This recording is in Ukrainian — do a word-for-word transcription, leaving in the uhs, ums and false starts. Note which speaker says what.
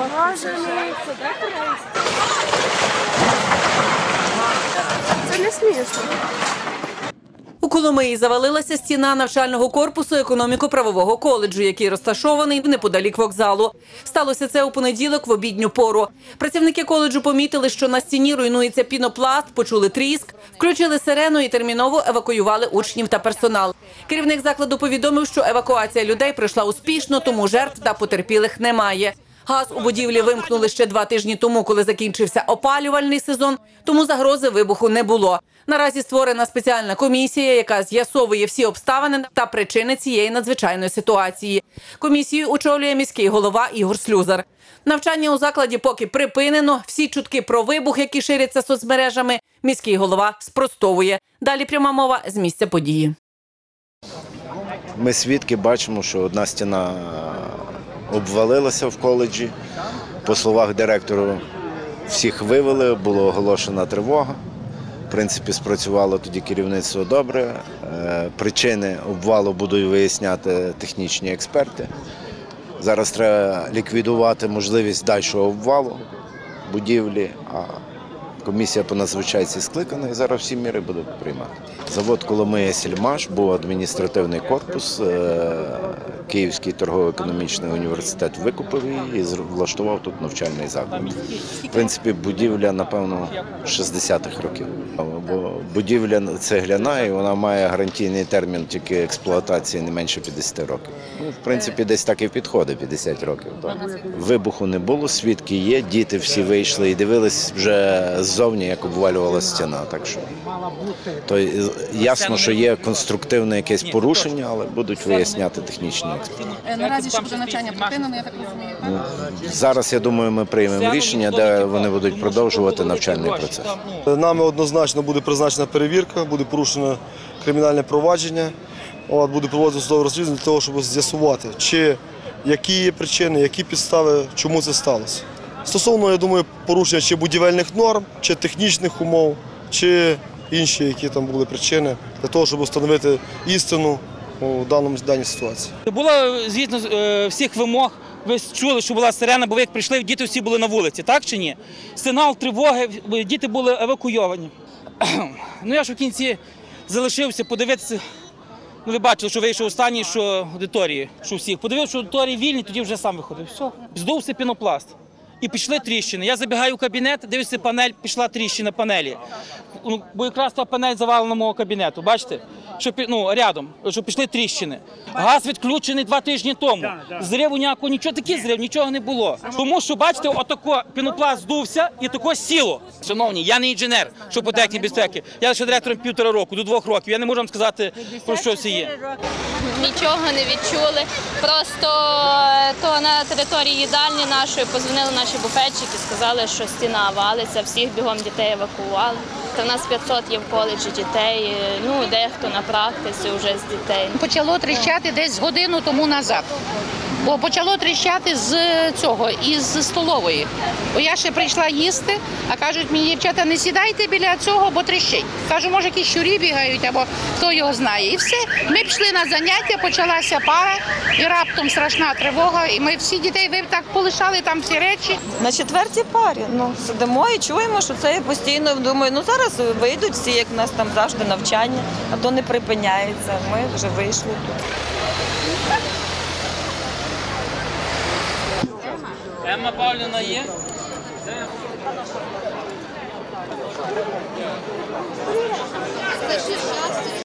Speaker 1: Боже мій, це де Хрест? Це не смішно.
Speaker 2: У Коломиї завалилася стіна навчального корпусу економіко-правового коледжу, який розташований неподалік вокзалу. Сталося це у понеділок в обідню пору. Працівники коледжу помітили, що на стіні руйнується пінопласт, почули тріск, включили сирену і терміново евакуювали учнів та персонал. Керівник закладу повідомив, що евакуація людей пройшла успішно, тому жертв та потерпілих немає. Газ у будівлі вимкнули ще два тижні тому, коли закінчився опалювальний сезон, тому загрози вибуху не було. Наразі створена спеціальна комісія, яка з'ясовує всі обставини та причини цієї надзвичайної ситуації. Комісію очолює міський голова Ігор Слюзар. Навчання у закладі поки припинено. Всі чутки про вибух, які ширяться соцмережами, міський голова спростовує. Далі пряма мова з місця події.
Speaker 3: Ми свідки бачимо, що одна стіна обвалилася в коледжі. По словах директора, всіх вивели, була оголошена тривога. В принципі, спрацювало тоді керівництво добре. Причини обвалу будуть виясняти технічні експерти. Зараз треба ліквідувати можливість дальшого обвалу будівлі, а комісія по надзвичайці скликана і зараз всі міри будуть приймати. Завод «Коломия Сільмаш» був адміністративний корпус, Київський торгово-економічний університет викупив її і влаштував тут навчальний заклад. В принципі, будівля, напевно, шістдесятих років. Бо будівля цегляна і вона має гарантійний термін тільки експлуатації не менше п'ятдесят років. Ну, в принципі, десь так і підходить, п'ятдесят років. Так. Вибуху не було, свідки є, діти всі вийшли і дивились вже ззовні, як обвалювалася стіна. Так що, то ясно, що є конструктивне якесь порушення, але будуть виясняти технічні експерти.
Speaker 4: Наразі ще буде навчання припинено, я так розумію, так?
Speaker 3: Ну, зараз, я думаю, ми приймемо рішення, де вони будуть продовжувати навчальний процес.
Speaker 5: Нами однозначно буде призначена перевірка, буде порушено кримінальне провадження, от, буде проводитися судове розслідування для того, щоб з'ясувати, чи які є причини, які підстави, чому це сталося. Стосовно, я думаю, порушення чи будівельних норм, чи технічних умов, чи інші, які там були причини, для того, щоб встановити істину у даному, даній ситуації.
Speaker 6: Було, звісно, всіх вимог. Ви чули, що була сирена, бо ви як прийшли, діти всі були на вулиці, так чи ні? Сигнал тривоги, діти були евакуйовані. Ну я ж в кінці залишився подивитися, ну ви бачили, що вийшов останній, що аудиторії, що всіх. Подивився, що аудиторії вільні, тоді вже сам виходив. Все, здувся пінопласт. І пішли тріщини. Я забігаю в кабінет, дивлюся панель, пішла тріщина панелі. Ну, бо якраз та панель завалена мого кабінету, бачите? Що, ну, рядом, що пішли тріщини. Газ відключений два тижні тому. Зриву ніякого, нічого, такий зрив, нічого не було. Тому що, бачите, отако пінопласт здувся і тако сіло. Шановні, я не інженер, що по техніці безпеки. Я лише директором півтора року, до двох років. Я не можу вам сказати, про що це є.
Speaker 7: Нічого не відчули. Просто то на території їдальні нашої позвонили наші буфетчики, сказали, що стіна валиться, всіх бігом дітей евакуювали. У нас п'ятсот є в коледжі дітей, ну дехто на практиці вже з дітей.
Speaker 4: Почало тріщати десь годину тому назад. Бо почало тріщати з цього, із столової. Бо я ще прийшла їсти, а кажуть мені, дівчата, не сідайте біля цього, бо тріщить. Кажу, може якісь щурі бігають, або хто його знає. І все. Ми пішли на заняття, почалася пара, і раптом страшна тривога. І ми всі дітей ви так полишали там всі речі.
Speaker 8: На четвертій парі. Ну, сидимо і чуємо, що це постійно, думаю, ну зараз вийдуть всі, як в нас там завжди навчання, а то не припиняється. Ми вже вийшли тут.
Speaker 6: Емма Павлівна є?
Speaker 7: Це шість